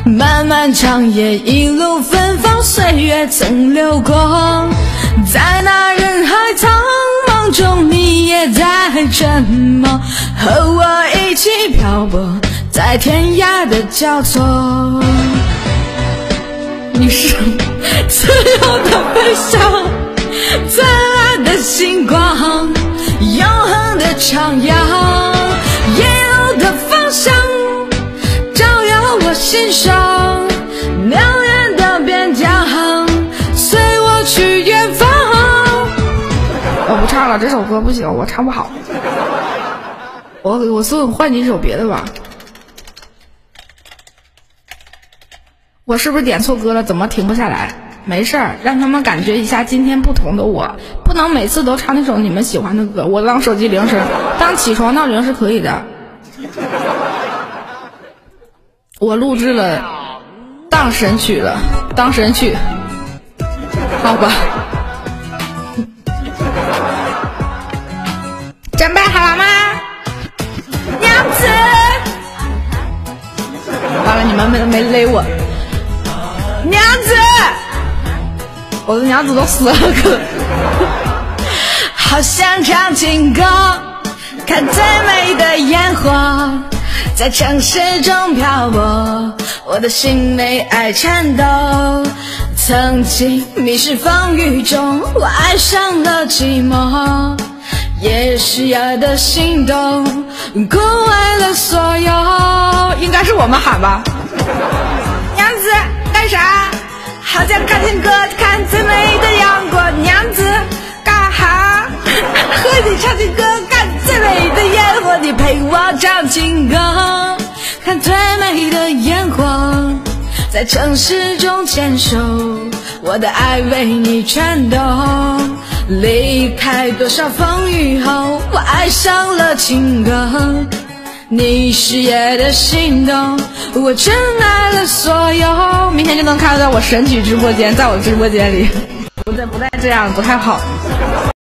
漫漫长夜一路芬芳，岁月曾流过，在那人海苍茫中，你也在沉默，和我一起漂泊在天涯的交错。你是自由的飞翔，灿烂的星光，永恒的徜徉，一路的方向照耀我心上，辽远的边疆，随我去远方。我不唱了，这首歌不行，我唱不好。我换几首别的吧。我是不是点错歌了？怎么停不下来？没事儿，让他们感觉一下今天不同的我。不能每次都唱那首你们喜欢的歌。我当手机铃声，当起床闹铃是可以的。我录制了当神曲了，当神曲，好吧。准备好了吗？娘子，完了，你们没勒我。娘子，我的娘子都死了可好想唱情歌，看最美的烟火，在城市中漂泊，我的心没爱颤抖。曾经迷失风雨中，我爱上了寂寞，也是爱的心动，孤为了所有。应该是我们喊吧。娘子干啥？好想看情歌，看最美的阳光。娘子干哈？和你唱情歌，看最美的烟火。你陪我唱情歌，看最美的烟火，在城市中牵手，我的爱为你颤抖。离开多少风雨后，我爱上了情歌，你是夜的心动，我真爱了所有。明天就能看到我神曲直播间，在我直播间里，不再这样不太好。